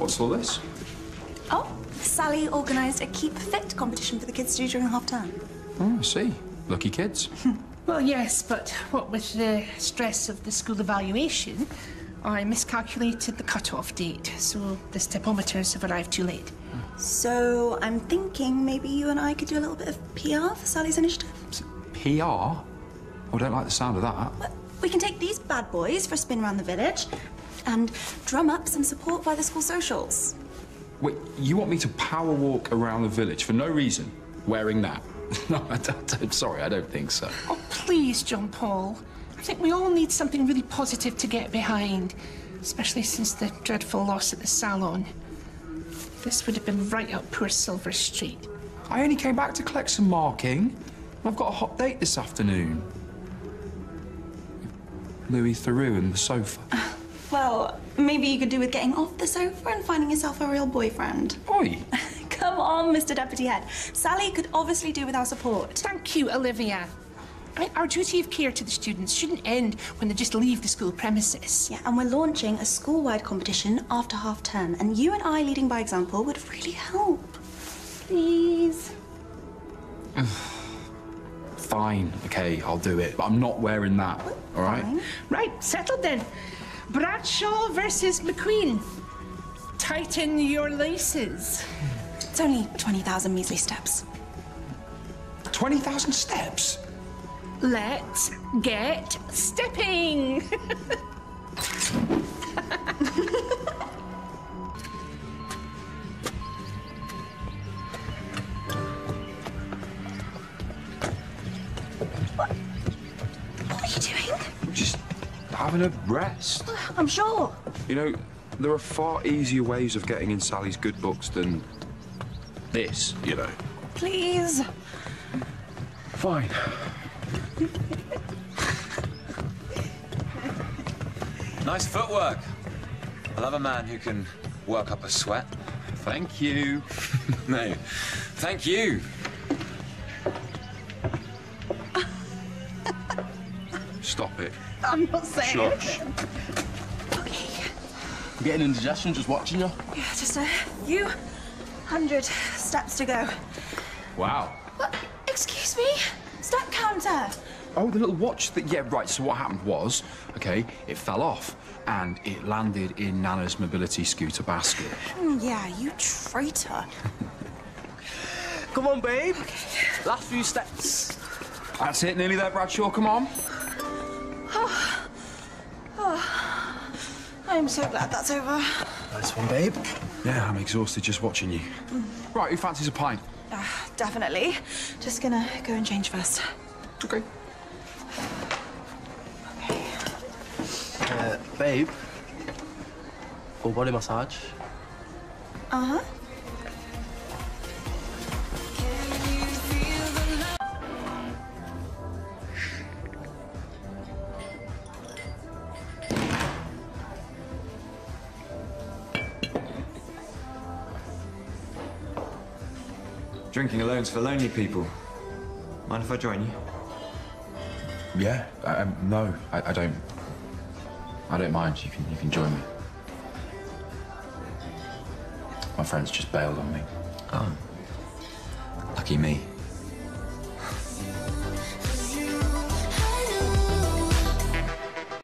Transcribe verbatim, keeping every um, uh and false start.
What's all this? Oh, Sally organised a Keep Fit competition for the kids to do during half term. Oh, I see. Lucky kids. Well, yes, but what with the stress of the school evaluation, I miscalculated the cut-off date, so the stepometers have arrived too late. So I'm thinking maybe you and I could do a little bit of P R for Sally's initiative. P R? I don't like the sound of that. But we can take these bad boys for a spin around the village and drum up some support by the school socials. Wait, you want me to power walk around the village for no reason, wearing that? No, I don't, I'm sorry, I don't think so. Oh, please, John Paul. I think we all need something really positive to get behind, especially since the dreadful loss at the salon. This would have been right up poor Silver Street. I only came back to collect some marking. I've got a hot date this afternoon. Louis Theroux and the sofa. Well, maybe you could do with getting off the sofa and finding yourself a real boyfriend. Oi! Come on, Mister Deputy Head. Sally could obviously do with our support. Thank you, Olivia. I mean, our duty of care to the students shouldn't end when they just leave the school premises. Yeah, and we're launching a school-wide competition after half term, and you and I leading by example would really help. Please. Fine, okay, I'll do it. But I'm not wearing that, all right? Fine. Right, settled then. Bradshaw versus McQueen. Tighten your laces. It's only twenty thousand measly steps. twenty thousand steps? Let's get stepping. What? What are you doing? Just having a rest. I'm sure. You know, there are far easier ways of getting in Sally's good books than this, you know. Please. Fine. Nice footwork. I love a man who can work up a sweat. Thank you. No, thank you. Stop it. I'm not saying Shush. Okay. I'm getting indigestion just watching you. Yeah, just a few hundred steps to go. Wow. What? Excuse me? Step counter. Oh, the little watch that... Yeah, right, so what happened was, OK, it fell off and it landed in Nana's mobility scooter basket. Mm, yeah, you traitor. Come on, babe. Last few steps. That's it, nearly there, Bradshaw, come on. Oh. Oh. I'm so glad that's over. Nice one, babe. Yeah, I'm exhausted just watching you. Mm. Right, who fancies a pint? Uh, definitely. Just gonna go and change first. OK. Okay. Uh, babe. Full body massage. Uh-huh. Drinking alone's for lonely people. Mind if I join you? Yeah, um, no, I, I don't. I don't mind. You can, you can join me. My friends just bailed on me. Oh. Lucky me.